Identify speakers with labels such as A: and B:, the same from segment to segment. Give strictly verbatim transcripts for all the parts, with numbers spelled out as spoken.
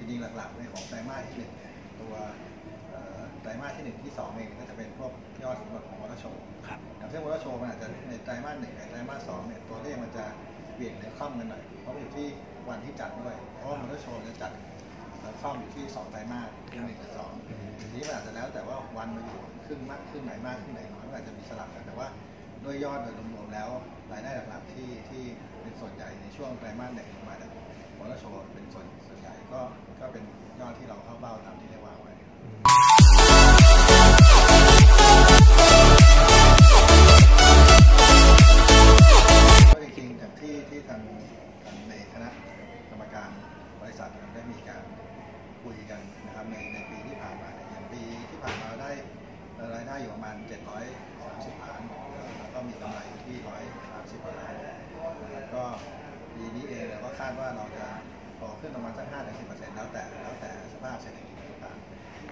A: ริงๆหลักๆในของไตรมาสที่หนึ่งตัวไตรมาสที่หนึ่งที่สองเองก็จะเป็นพวกยอดสำรวจของมอเตอร์โชว์อย่างเช่นมอเตอร์โชว์มันอาจจะในไตรมาสหนึ่งกับไตรมาสสองเนี่ยตัวเลขมันจะเบี่ยงหรือคล่อมกันหน่อยเพราะอยู่ที่วันที่จัดด้วยเพราะว่ามอเตอร์โชว์จะจัดคล่อมอยู่ที่สองไตรมาสที่หนึ่งกับสองทีนี้มันอาจจะแล้วแต่ว่าวันมันอยู่ครึ่งมากครึ่งไหนมากครึ่งไหนน้อยมันอาจจะมีสลับกันแต่ว่าด้วยยอดโดยรวมๆแล้วรายได้หลักๆที่ที่เป็นส่วนใหญ่ในช่วงไตรมาสหนึ่งมาจากมอเตอร์โชว์เป็นส่วนส่วนใหญ่ก็ก็เป็นยอดที่เราเข้าเป้าตามที่ได้วางไว้ก็จริงๆจากที่ที่ทางในคณะกรรมการบริษัทได้มีการคุยกันนะครับในในปีที่ผ่านมาอย่างปีที่ผ่านมาได้รายได้อยู่ประมาณเจ็ดร้อยสามสิบล้านแล้วก็มีกำไรอยู่ที่หนึ่งร้อยสามสิบล้านแล้วก็ปีนี้เองเราก็คาดว่าเราจะโตขึ้นประมาณสัก ห้าถึงสิบเปอร์เซ็นต์ แล้วแต่แล้วแต่สภาพเศรษฐกิจต่างๆ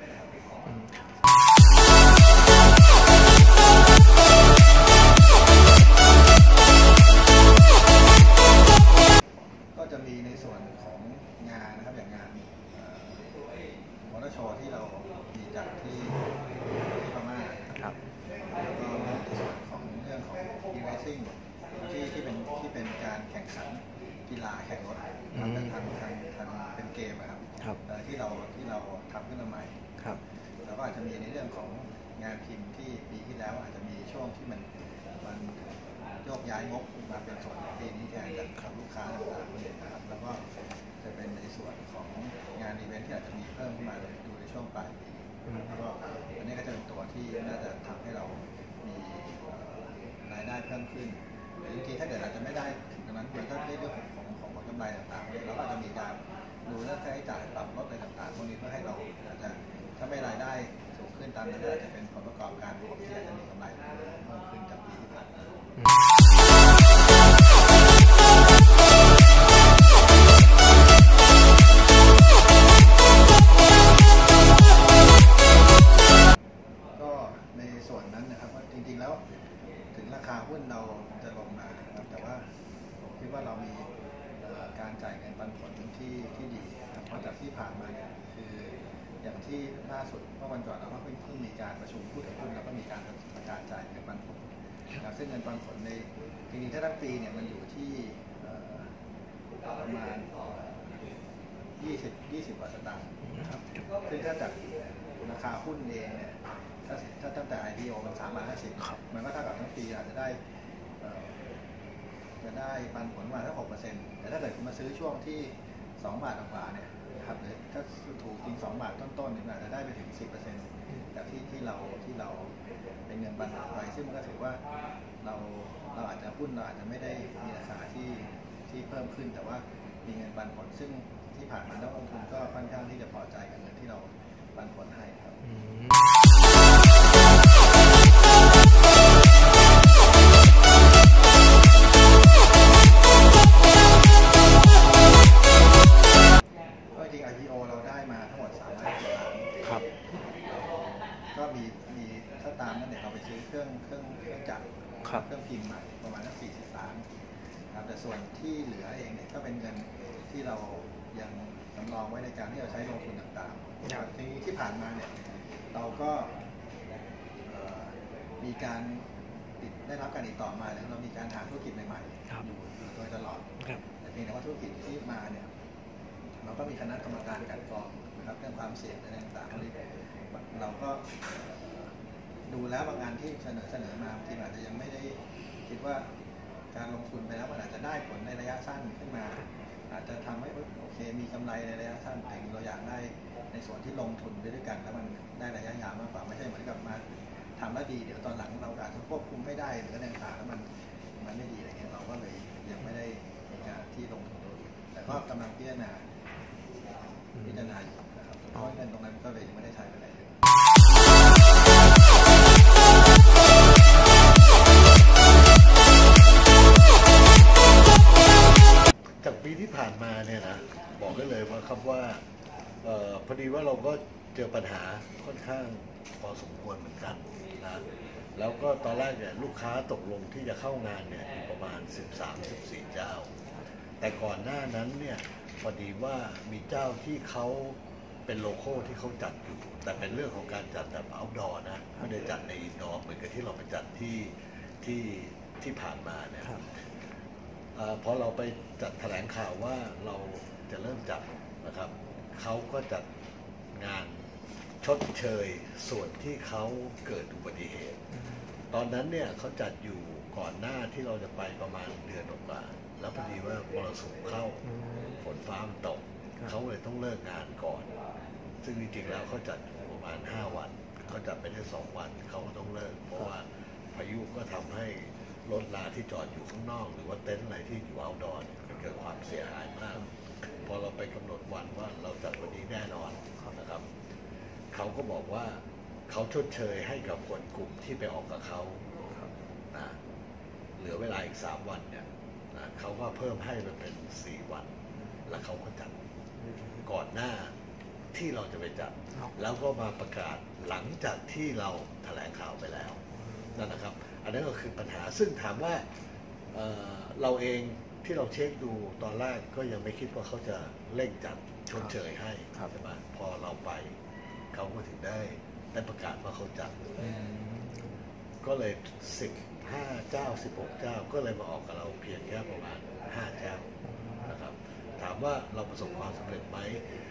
A: ก็จะมีในส่วนของงานนะครับอย่างงานมอเตอร์โชว์ที่เรามีจัดที่ที่พม่าครับแล้วก็ในส่วนของเรื่องของ e-racing ที่ที่เป็นที่เป็นการแข่งขันกีฬาแข่งรถทางทางทางทางเป็นเกมนะครับที่เราที่เราทำขึ้นมาใหม่ครับแล้วก็อาจจะมีในเรื่องของงานพิมพ์ที่ปีที่แล้วอาจจะมีช่วงที่มันมันโยกย้ายงบมาเป็นส่วนปีนี้แทนจากลูกค้าต่างๆนะครับแล้วก็จะเป็นในส่วนของงานอีเวนท์ที่อาจจะมีเพิ่มขึ้นมาดูในช่วงปลายปีแล้วก็อันนี้ก็จะเป็นตัวที่น่าจะทำให้เรามีรายได้เพิ่มขึ้นแต่จริงๆถ้าเกิดอาจจะไม่ได้ถึงตรงนั้นมันก็ได้เรื่องของของผลกำไรต่างๆแล้วก็จะมีการดูเรื่องค่าใช้จ่ายปรับลดอะไรต่างๆพวกนี้เพื่อให้เราอาจจะถ้าไม่รายได้สูงขึ้นตามนั้นอาจจะเป็นผลประกอบการที่อาจจะมีกำไรเพิ่มขึ้นจากปีที่ผ่านมาก็ในส่วนนั้นนะครับว่าจริงๆแล้วถึงราคาหุ้นเราจะลงมานะครับแต่ว่าผมคิดว่าเรามีการจ่ายเงินปันผลที่ที่ดีเพราะจากที่ผ่านมาเนี่ยคืออย่างที่ล่าสุดเมื่อวันก่อนเราก็เพิ่งมีการประชุมผู้ถือหุ้นแล้วก็มีการประกาศจ่ายเงินปันผลซึ่งเงินปันผลในจริงๆถ้าทั้งปีเนี่ยมันอยู่ที่ประมาณยี่สิบ ยี่สิบกว่าสตางค์นะครับซึ่งถ้าจากราคาหุ้นเองเนี่ยถ้าถ้าตั้งแต่ ไอ พี โอ มันสามบาทห้าสิบมันก็เท่ากับทั้งปีอาจจะได้จะได้ปันผลมาแค่หกเปอร์เซ็นต์แต่ถ้าเกิดคุณมาซื้อช่วงที่สองบาทกว่าเนี่ยนะครับหรือถ้าถูกจริงสองบาทต้นๆเนี่ยอาจจะได้ไปถึงสิบเปอร์เซ็นต์จากที่ที่เราที่เราเป็นเงินปันผลไปซึ่งมันก็ถือว่าเราเราอาจจะหุ้นเราอาจจะไม่ได้มีราคาที่ที่เพิ่มขึ้นแต่ว่ามีเงินปันผลซึ่งที่ผ่านมานักลงทุนก็ค่อนข้างที่จะพอใจกับเงินที่เราปันผลให้ครับก็จริง ไอ พี โอ เราได้มาทั้งหมดสามล้านล้านครับก็มีมีถ้าตามนั้นเนี่ยเราไปซื้อเครื่องเครื่องเครื่องจักรเครื่องพิมพ์ใหม่ประมาณสี่สิบล้านครับแต่ส่วนที่เหลือเองเนี่ยก็เป็นเงินที่เรายังสำรองไว้ในการที่เราใช้ลงทุนต่างๆทีนี้ที่ผ่านมาเนี่ยเราก็มีการติดได้รับการติดต่อมาแล้วเรามีการหาธุรกิจใหม่ๆอยู่โดยตลอดแต่เพียงแต่ว่าธุรกิจที่มาเนี่ยเราก็มีคณะกรรมการกันกรองนะครับเรื่องความเสี่ยงอะไรต่างๆเราก็ดูแล้วบางงานที่เสนอเสนอมาที่อาจจะยังไม่ได้คิดว่าการลงทุนไปแล้วมันอาจจะได้ผลในระยะสั้นขึ้นมาอาจจะทำให้โอเคมีกำไรในระยะสั้นแต่เราอยากได้ในส่วนที่ลงทุนไปด้วยกันแล้วมันได้ระยะยาวมากกว่าไม่ใช่เหมือนกับมาทำแล้วดีเดี๋ยวตอนหลังเราอาจจะควบคุมไม่ได้หรืออะไรต่างๆแล้วมันมันไม่ดีอะไรเงี้ยเราก็เลยยังไม่ได้มีการที่ลงทุนตัวแต่ก็กำลังพิจารณาพิจารณาอยู่นะครับเพราะเงินตรงนั้นก็เลยยังไม่ได้ใช้ไปไหนเลย
B: จากปีที่ผ่านมาเนี่ยนะบอกได้เลยว่าครับว่าออพอดีว่าเราก็เจอปัญหาค่อนข้างพอสมควรเหมือนกันนะแล้วก็ตอนแรกเนี่ยลูกค้าตกลงที่จะเข้างานเนี่ยประมาณสิบสาม สิบสี่เจ้าแต่ก่อนหน้านั้นเนี่ยพอดีว่ามีเจ้าที่เขาเป็นโลโก้ที่เขาจัดอยู่แต่เป็นเรื่องของการจัดแบบ outdoor นะไม่ได้จัดใน indoor เหมือนกับที่เราไปจัดที่ที่ที่ผ่านมาเนี่ยเอ่อพอเราไปจัดแถลงข่าวว่าเราจะเริ่มจัดนะครับเขาก็จัดงานชดเชยส่วนที่เขาเกิดอุบัติเหตุ ตอนนั้นเนี่ยเขาจัดอยู่ก่อนหน้าที่เราจะไปประมาณเดือนกว่าแล้วพอดีว่ามรสุมเข้าฝนฟ้ามันตกเขาเลยต้องเลิกงานก่อนซึ่งจริงๆแล้วเขาจัดประมาณห้าวันเขาจัดไปได้สองวันเขาก็ต้องเลิกเพราะว่าพายุก็ทำให้รถลาที่จอดอยู่ข้างนอกหรือว่าเต็นท์อะไรที่อยู่เอาท์ดอร์เกิดความเสียหายมากพอเราไปกำหนดวันว่าเราจัดวันนี้แน่นอนนะครับเขาก็บอกว่าเขาชดเชยให้กับคนกลุ่มที่ไปออกกับเขานะเหลือเวลาอีกสามวันเนี่ยนะเขาก็เพิ่มให้มันเป็นสี่วันแล้วเขาก็จัดก่อนหน้าที่เราจะไปจัดแล้วก็มาประกาศหลังจากที่เราแถลงข่าวไปแล้วนั่นนะครับอันนั้นก็คือปัญหาซึ่งถามว่าเอ่อเราเองที่เราเช็คดูตอนแรกก็ยังไม่คิดว่าเขาจะเร่งจัดชดเชยให้ใช่ไหมพอเราไปเขาก็ถึงได้ได้ประกาศว่าเขาจัดก็เลยสิบห้าเจ้าสิบหกเจ้าก็เลยมาออกกับเราเพียงแค่ประมาณห้าเจ้านะครับถามว่าเราประสบความสำเร็จไหม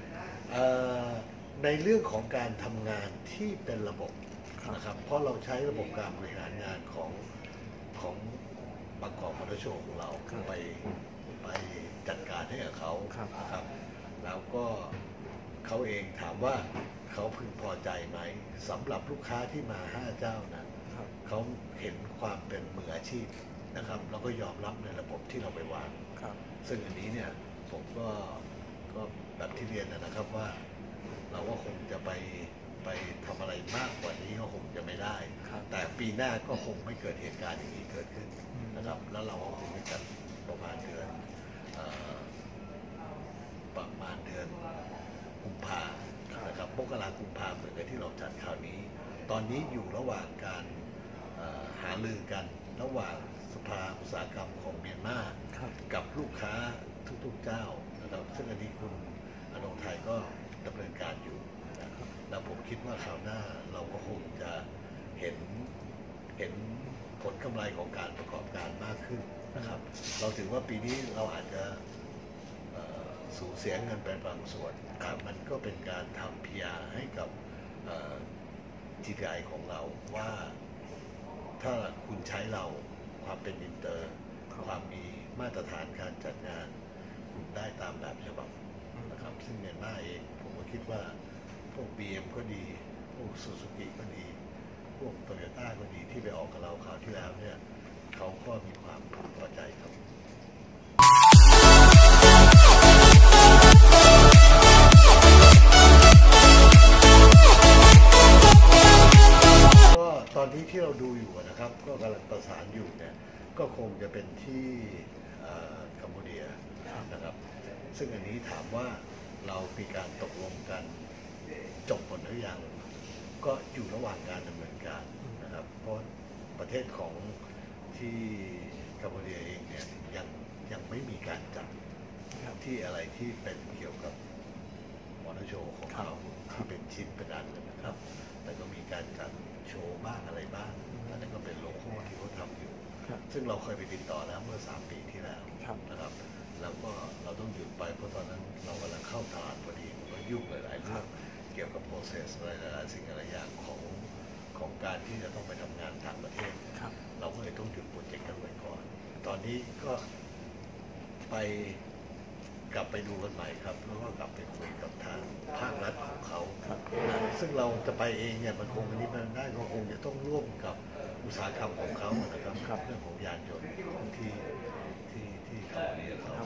B: ในเรื่องของการทำงานที่เป็นระบบนะครับเพราะเราใช้ระบบการบริหารงานของของบางกอกมอเตอร์โชว์ของเราไปไปจัดการให้กับเขานะครับแล้วก็เขาเองถามว่าเขาพึงพอใจไหมสำหรับลูกค้าที่มาห้าเจ้านั้นเขาเห็นความเป็นมืออาชีพนะครับแล้วก็ยอมรับในระบบที่เราไปวางซึ่งอันนี้เนี่ยผมก็ก็แบบที่เรียนนะครับว่าเราก็คงจะไปไปทำอะไรมากกว่านี้ก็คงจะไม่ได้แต่ปีหน้าก็คงไม่เกิดเหตุการณ์อย่างนี้เกิดขึ้นนะครับแล้วเราก็คงจะจัดประมาณเดือนประมาณเดือนกุมภานะครับมกราคมกุมภาเหมือนกับที่เราจัดคราวนี้ตอนนี้อยู่ระหว่างการหารือกันระหว่างสภาอุตสาหกรรมของเมียนมากับลูกค้าทุกๆเจ้านะครับซึ่งอันนี้คุณอนงไทยก็ดำเนินการอยู่นะครับแล้วผมคิดว่าคราวหน้าเราก็คงจะเห็นเห็นผลกำไรของการประกอบการมากขึ้นนะครับเราถือว่าปีนี้เราอาจจะสูญเสียเงินไปบางส่วนแต่มันก็เป็นการทำ พี อาร์ ให้กับ จี ที ไอ ของเราว่าถ้าคุณใช้เราความเป็นอินเตอร์ความมีมาตรฐานการจัดงานคุณได้ตามแบบฉบับนะครับซึ่งเมียนมาเองผมก็คิดว่าพวก บี เอ็ม ก็ดีพวกซูซูกิก็ดีพวกโตโยต้าก็ดีที่ไปออกกับเราคราวที่แล้วเนี่ยเขาก็มีความพอใจครับตอนนี้ที่เราดูอยู่นะครับก็กำลังประสานอยู่เนี่ยก็คงจะเป็นที่กัมพูเดียนะครับซึ่งอันนี้ถามว่าเรามีการตกลงกันจบหมดหรือยังก็อยู่ระหว่างการดำเนินการนะครับเพราะประเทศของที่กัมพูเดียเองเนี่ยยังยังไม่มีการจัดที่อะไรที่เป็นเกี่ยวกับมอเตอร์โชว์ของเขาที่เป็นชิ้นเป็นอันนะครับแต่ก็มีการจัดโชว์บ้างอะไรบ้างอันนั้นก็เป็นโลโก้ที่เขาทำอยู่ซึ่งเราเคยไปติดต่อแล้วเมื่อสามปีที่แล้วนะครับแล้วก็เราต้องหยุดไปเพราะตอนนั้นเรากำลังเข้าตลาดพอดีมันก็ยุ่งหลายๆเรื่องเกี่ยวกับ process อะไรหลายๆสิ่งหลายอย่างของของการที่จะต้องไปทำงานต่างประเทศเราก็เลยต้องหยุดโปรเจกต์กันไว้ก่อนตอนนี้ก็ไปกลับไปดูกันใหม่ครับแล้วก็กลับไปคุยกับทางภาครัฐของเขาซึ่งเราจะไปเองเนี่ยมันคงอันนี้มันได้ก็คงจะต้องร่วมกับอุตสาหกรรมของเขานะครับเรื่องของยานยนต์ของที่ที่ที่เขาเรียกเขา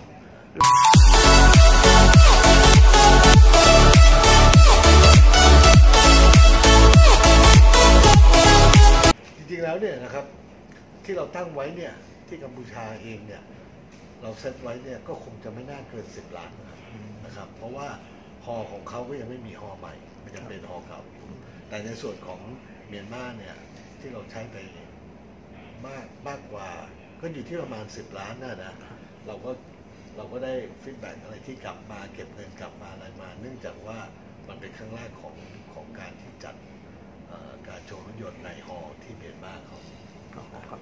B: จริงๆแล้วเนี่ยนะครับที่เราตั้งไว้เนี่ยที่กัมพูชาเองเนี่ยเราเซตไว้เนี่ยก็คงจะไม่น่าเกินสิบล้านนะครับเพราะว่าฮอของเขาก็ยังไม่มีฮอใหม่มันจะเป็นฮอเก่าอยู่แต่ในส่วนของเมียนมาเนี่ยที่เราใช้ไปมากมากกว่าก็อยู่ที่ประมาณสิบล้านนะนะเราก็เราก็ได้ฟีดแบ็กอะไรที่กลับมาเก็บเงินกลับมาอะไรมา เนื่องจากว่ามันเป็นครั้งแรกของของการที่จัดการโชว์รถยนต์ในฮอลล์ที่เมียนมาเขาครับ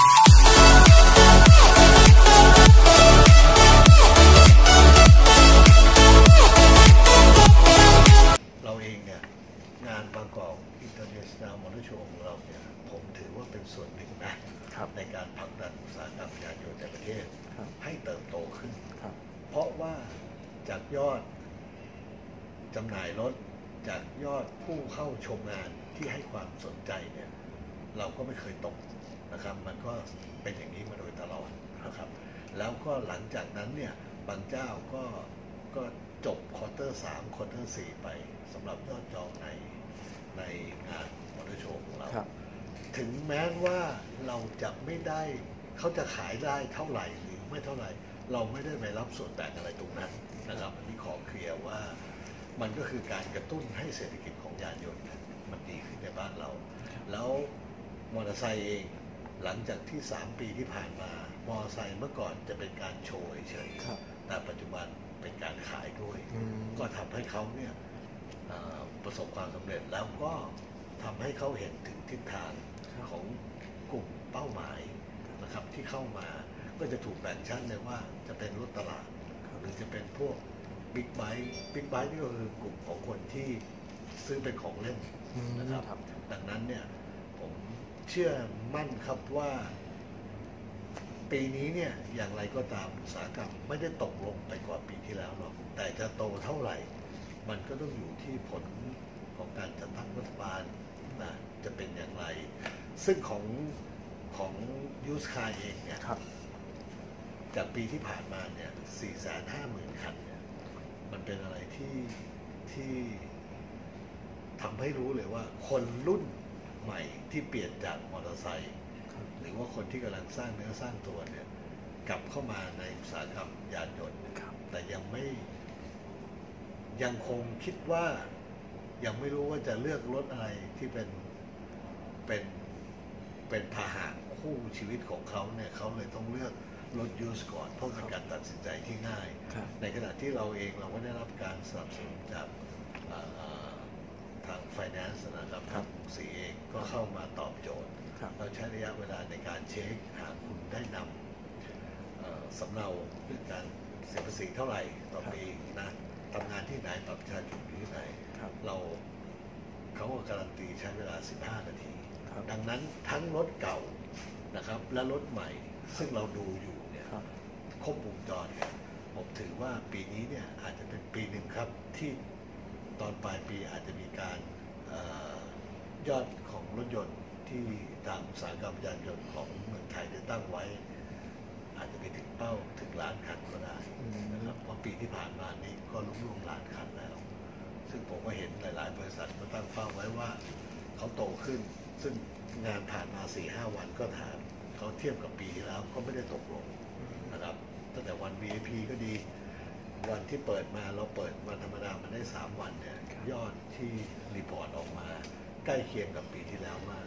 B: เราเองเนี่ยงานบางกอกอินเตอร์เนชั่นแนลมอเตอร์โชว์ของเราเนี่ยผมถือว่าเป็นส่วนหนึ่งนะในการผลักดันอุตสาหกรรมยานยนต์ในประเทศให้เติบโตขึ้นเพราะว่าจากยอดจำหน่ายรถจากยอดผู้เข้าชมงานที่ให้ความสนใจเนี่ยเราก็ไม่เคยตกนะครับมันก็เป็นอย่างนี้มาโดยตลอดนะครับแล้วก็หลังจากนั้นเนี่ยบางเจ้าก็ก็จบควอเตอร์สามควอเตอร์สี่ไปสำหรับยอดจองในในงานมอเตอร์โชว์ของเราถึงแม้ว่าเราจะไม่ได้เขาจะขายได้เท่าไหร่หรือไม่เท่าไหร่เราไม่ได้ไปรับส่วนแบ่งอะไรตรงนั้นนะครับอันนี้ขอเคลียร์ว่ามันก็คือการกระตุ้นให้เศรษฐกิจของยานยนต์มันดีขึ้นในบ้านเราแล้วมอเตอร์ไซค์เองหลังจากที่สามปีที่ผ่านมามอเตอร์ไซค์เมื่อก่อนจะเป็นการโชว์เฉยๆแต่ปัจจุบันเป็นการขายด้วยก็ทำให้เขาเนี่ยประสบความสำเร็จแล้วก็ทำให้เขาเห็นถึงทิศทางของกลุ่มเป้าหมายนะครับที่เข้ามาก็จะถูกแบ่งชั้นเลยว่าจะเป็นรถตลาดหรือจะเป็นพวกบิ๊กไบค์บิ๊กไบค์นี่ก็คือกลุ่มของคนที่ซื้อเป็นของเล่นนะครับดังนั้นเนี่ยผมเชื่อมั่นครับว่าปีนี้เนี่ยอย่างไรก็ตามอุตสาหกรรมไม่ได้ตกลงไปกว่าปีที่แล้วหรอกแต่จะโตเท่าไหร่มันก็ต้องอยู่ที่ผลของการจัดตั้งรัฐบาลนะจะเป็นอย่างไรซึ่งของของยูสคาเองเนี่ยจากปีที่ผ่านมาเนี่ย สี่แสนห้าหมื่น คันเนี่ยมันเป็นอะไรที่ที่ทำให้รู้เลยว่าคนรุ่นใหม่ที่เปลี่ยนจากมอเตอร์ไซค์หรือว่าคนที่กำลังสร้างเนื้อสร้างตัวเนี่ยกลับเข้ามาในอุตสาหกรรมยานยนต์แต่ยังไม่ยังคงคิดว่ายังไม่รู้ว่าจะเลือกรถอะไรที่เป็นเป็นเป็นพาหะคู่ชีวิตของเขาเนี่ยเขาเลยต้องเลือกรถยูสก่อนเพราะเป็นการตัดสินใจที่ง่ายในขณะที่เราเองเราก็ได้รับการสนับสนุนจากทาง Finance นะครับทางสีเองก็เข้ามาตอบโจทย์เราใช้ระยะเวลาในการเช็คหากคุณได้นำสำเนาเรื่องการเสียภาษีเท่าไหร่ต่อปีนะทำงานที่ไหนปรับประชาชนที่ไหนเราเขาก็การันตีใช้เวลาสิบห้านาทีดังนั้นทั้งรถเก่านะครับและรถใหม่ซึ่งเราดูอยู่เนี่ยครบวงจรเนี่ยผมถือว่าปีนี้เนี่ยอาจจะเป็นปีหนึ่งครับที่ตอนปลายปีอาจจะมีการยอดของรถยนต์ที่ทางอุตสาหกรรมยานยนต์ของเมืองไทยได้ตั้งไว้อาจจะไปถึงเป้าถึงล้านคันก็ได้นะครับเพราะปีที่ผ่านมานี้ก็ลุ่มๆล้านคันแล้วซึ่งผมก็เห็นหลายๆบริษัทก็ตั้งเป้าไว้ว่าเขาโตขึ้นซึ่งงานผ่านมา สี่ห้า วันก็ถามเขาเทียบกับปีที่แล้วก็ไม่ได้ตกลงนะครับตั้งแต่วัน วี ไอ พี ก็ดีวันที่เปิดมาเราเปิดวันธรรมดามันได้สามวันเนี่ยยอดที่รีพอร์ตออกมาใกล้เคียงกับปีที่แล้วมาก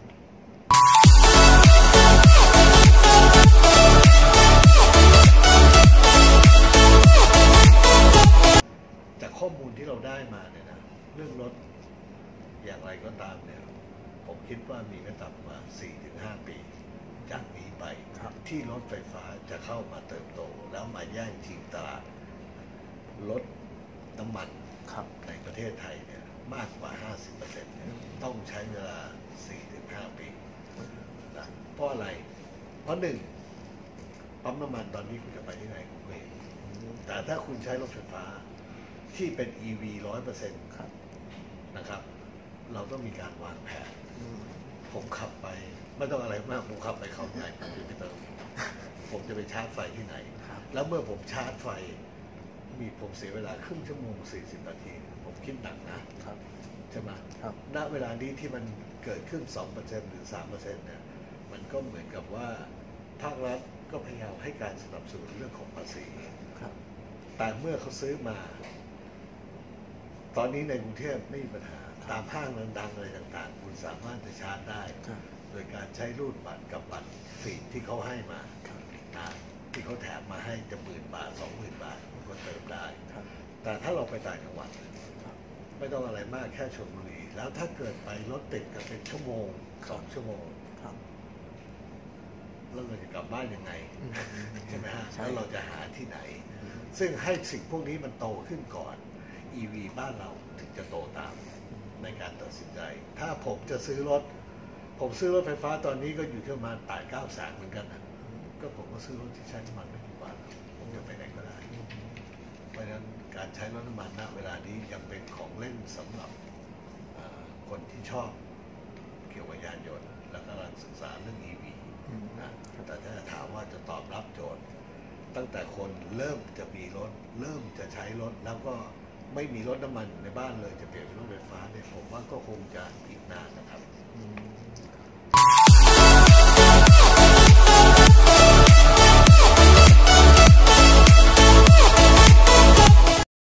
B: จากข้อมูลที่เราได้มาเนี่ยนะเรื่องรถอย่างไรก็ตามเนี่ยผมคิดว่ามีไม่ต่ำกว่า สี่ถึงห้า ปีจากนี้ไปที่รถไฟฟ้าจะเข้ามาเติบโตแล้วมาแย่งชิงตลาดรถน้ำมันในประเทศไทยเนี่ยมากกว่า ห้าสิบเปอร์เซ็นต์ เนี่ยต้องใช้เวลา สี่ถึงห้า ปีนะเพราะอะไรเพราะหนึ่งปั๊มน้ำมันตอนนี้คุณจะไปที่ไหนคุณก็เห็นแต่ถ้าคุณใช้รถไฟฟ้าที่เป็น อี วี ร้อยเปอร์เซ็นต์ นะครับเราต้องมีการวางแผนผมขับไปไม่ต้องอะไรมากผมขับไปเขาใหญ่ผมจะไปเติมผมจะไปชาร์จไฟที่ไหนแล้วเมื่อผมชาร์จไฟมีผมเสียเวลาครึ่งชั่วโมงสี่สิบนาทีผมคิดหนักนะใช่ไหมณเวลานี้ที่มันเกิดขึ้น สองเปอร์เซ็นต์ หรือ สามเปอร์เซ็นต์ เนี่ยมันก็เหมือนกับว่าภาครัฐก็พยายามให้การสนับสนุนเรื่องของภาษีแต่เมื่อเขาซื้อมาตอนนี้ในกรุงเทพไม่มีปัญหาตามห้างดังๆอะไรต่างๆคุณสามารถจะชาร์จได้โดยการใช้รูดบัตรกับบัตรฟีดที่เขาให้มานะที่เขาแถมมาให้จะหมื่นบาทสองหมื่นบาทก็เติมได้
C: ครับ
B: แต่ถ้าเราไปต่างจังหวัด
C: ครับ
B: ไม่ต้องอะไรมากแค่ชลบุรีแล้วถ้าเกิดไปรถติดกันเป็นชั่วโมงสองชั่วโมง
C: ครับ
B: แล้วเราจะกลับบ้านยังไง
C: อืม
B: ใช่ไหมฮะ
C: ใช่
B: แล้วเราจะหาที่ไหน ซึ่งให้สิ่งพวกนี้มันโตขึ้นก่อน อี วี บ้านเราถึงจะโตตามในการตัดสินใจ ถ้าผมจะซื้อรถ ผมซื้อรถไฟฟ้าตอนนี้ก็อยู่ที่ประมาณแปดเก้าแสนเหมือนกันนะก็ผมก็ซื้อรถที่ใช้น้ำมันไม่กี่บาทผมจะไปไหนก็ได้ เพราะฉะนั้นการใช้รถน้ำมันณเวลานี้ยังเป็นของเล่นสำหรับเอ่อคนที่ชอบเกี่ยวกับยานยนต์ และกำลังศึกษาเรื่อง อี วี
C: อืม
B: นะแต่ถ้าถามว่าจะตอบรับโจทย์ ตั้งแต่คนเริ่มจะมีรถ เริ่มจะใช้รถ แล้วก็ไม่มีรถน้ำมันในบ้านเลยจะเปลี่ยนเป็นรถไฟฟ้าเนี่ยผมว่าก็คงจะอีกนานนะครับ
C: อืม